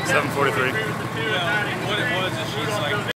7:43. Well, what it was is she's like